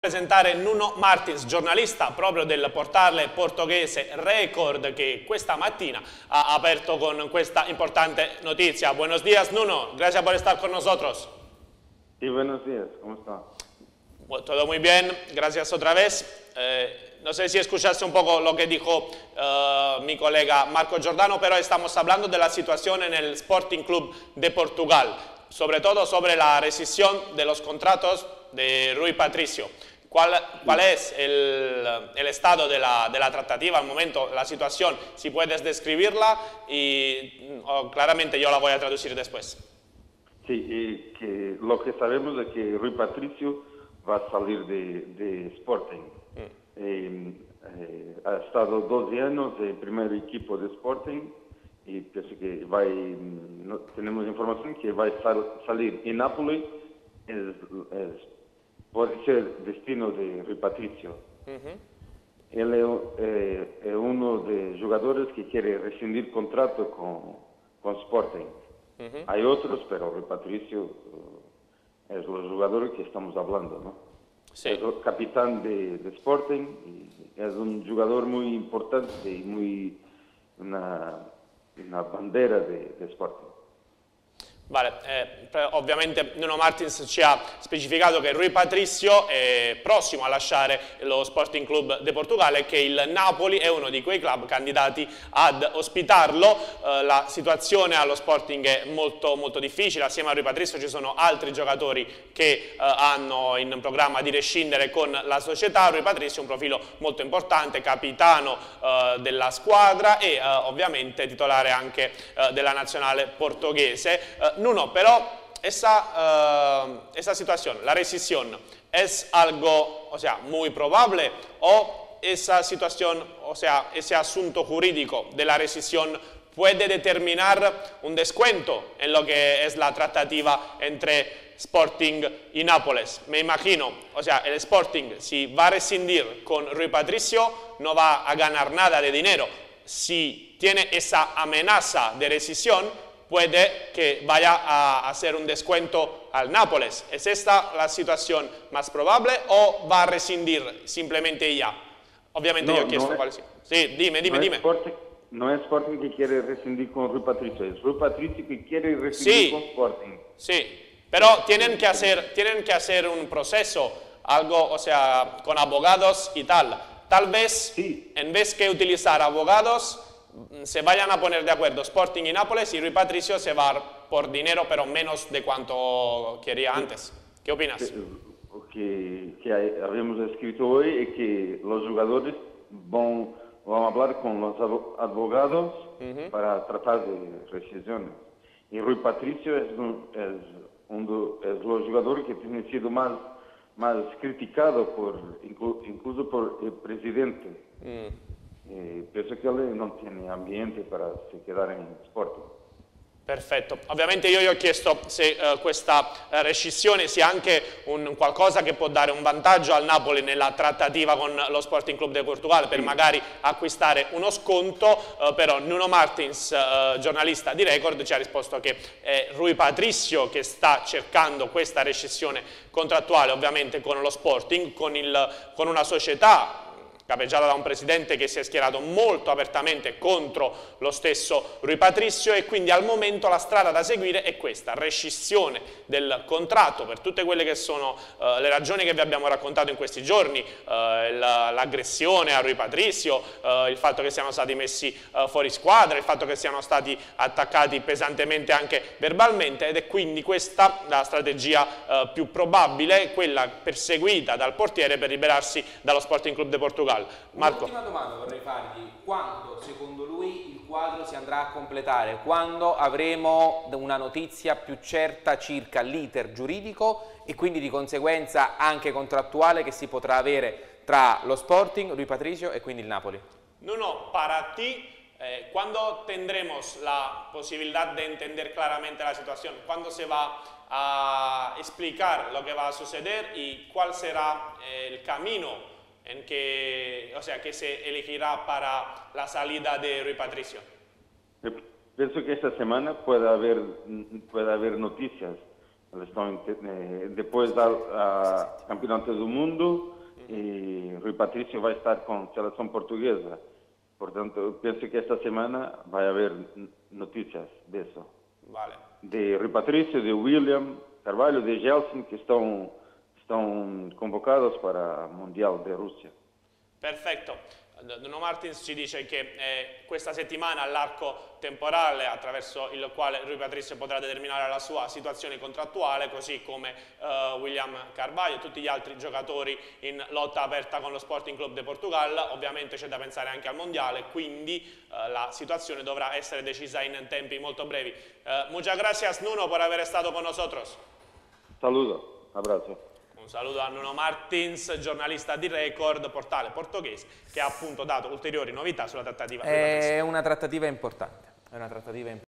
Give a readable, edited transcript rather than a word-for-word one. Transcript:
Presentare Nuno Martins, giornalista proprio del portale portoghese Record, che questa mattina ha aperto con questa importante notizia. Buenos días, Nuno. Gracias por estar con nosotros. Sí, buenos días. ¿Cómo está? Todo muy bien. Gracias otra vez. No sé si escuchaste un poco lo que dijo mi colega Marco Giordano, pero estamos hablando de la situación en el Sporting Club de Portugal, sobre todo sobre la rescisión de los contratos de Rui Patricio. ¿Cuál es el estado de la tratativa al momento, la situación? Si puedes describirla y claramente yo la voy a traducir después. Sí, que lo que sabemos es que Rui Patricio va a salir de Sporting. Ha estado 12 años en el primer equipo de Sporting y pienso que tenemos información que va a salir en Nápoles. Puede ser destino de Rui Patricio. Él es uno de los jugadores que quiere rescindir contrato con Sporting. Hay otros, pero Rui Patricio es el jugador que estamos hablando, ¿no? Sí. Es el capitán de Sporting y es un jugador muy importante y una bandera de Sporting. Vale, ovviamente Nuno Martins ci ha specificato che Rui Patricio è prossimo a lasciare lo Sporting Club de Portugal e che il Napoli è uno di quei club candidati ad ospitarlo. La situazione allo Sporting è molto difficile, assieme a Rui Patricio ci sono altri giocatori che hanno in programma di rescindere con la società. Rui Patricio è un profilo molto importante, capitano della squadra e ovviamente titolare anche della nazionale portoghese. Nuno, pero esa situación, la rescisión, ¿es algo, muy probable o esa situación, ese asunto jurídico de la rescisión puede determinar un descuento en lo que es la tratativa entre Sporting y Nápoles? Me imagino, el Sporting, si va a rescindir con Rui Patricio, no va a ganar nada de dinero. Si tiene esa amenaza de rescisión, puede que vaya a hacer un descuento al Nápoles. ¿Es esta la situación más probable o va a rescindir simplemente y ya? Obviamente yo quiero cuál es. Sí, dime. No es Sporting que quiere rescindir con Rui Patricio, es Rui Patricio que quiere rescindir con Sporting. Sí, pero tienen que hacer un proceso, algo, con abogados y tal. Tal vez, sí, en vez que utilizar abogados, se vayan a poner de acuerdo Sporting y Nápoles y Rui Patricio se va por dinero, pero menos de cuanto quería antes. ¿Qué opinas? Lo que habíamos escrito hoy es que los jugadores van a hablar con los abogados para tratar de rescisiones. Y Rui Patricio es los jugadores que tienen sido más criticado incluso por el presidente. Penso che lui non tiene ambiente per quedare in sport. Perfetto, ovviamente io gli ho chiesto se questa rescissione sia anche un qualcosa che può dare un vantaggio al Napoli nella trattativa con lo Sporting Club de Portugal per magari acquistare uno sconto, però Nuno Martins, giornalista di Record, ci ha risposto che è Rui Patricio che sta cercando questa rescissione contrattuale ovviamente con lo Sporting, con una società capeggiata da un presidente che si è schierato molto apertamente contro lo stesso Rui Patricio e quindi al momento la strada da seguire è questa, rescissione del contratto per tutte quelle che sono le ragioni che vi abbiamo raccontato in questi giorni, l'aggressione a Rui Patricio, il fatto che siano stati messi fuori squadra, il fatto che siano stati attaccati pesantemente anche verbalmente ed è quindi questa la strategia più probabile, quella perseguita dal portiere per liberarsi dallo Sporting Club de Portugal. Marco. Un'ultima domanda vorrei fargli: quando secondo lui il quadro si andrà a completare? Quando avremo una notizia più certa circa l'iter giuridico e quindi di conseguenza anche contrattuale che si potrà avere tra lo Sporting, Rui Patricio e quindi il Napoli? Nuno, para ti, ¿cuándo tendremos la posibilidad de entender claramente la situación? ¿Cuándo se va a explicar lo que va a suceder y cuál será el camino en que se elegirá para la salida de Rui Patricio? Pienso que esta semana puede haber noticias. Después del Campeonato del Mundo, e Rui Patrício vai estar com a seleção portuguesa. Portanto, eu penso que esta semana vai haver notícias disso. Vale. De Rui Patrício, de William Carvalho, de Gelson, que estão convocados para il Mondiale di Russia. Perfetto. Nuno Martins ci dice che questa settimana l'arco temporale attraverso il quale Rui Patrício potrà determinare la sua situazione contrattuale, così come William Carvalho e tutti gli altri giocatori in lotta aperta con lo Sporting Club de Portugal. Ovviamente c'è da pensare anche al mondiale, quindi la situazione dovrà essere decisa in tempi molto brevi. Muchas gracias, Nuno, por haber estado con nosotros. Saluto, abbraccio. Un saluto a Nuno Martins, giornalista di Record, portale portoghese, che ha appunto dato ulteriori novità sulla trattativa. È una trattativa importante.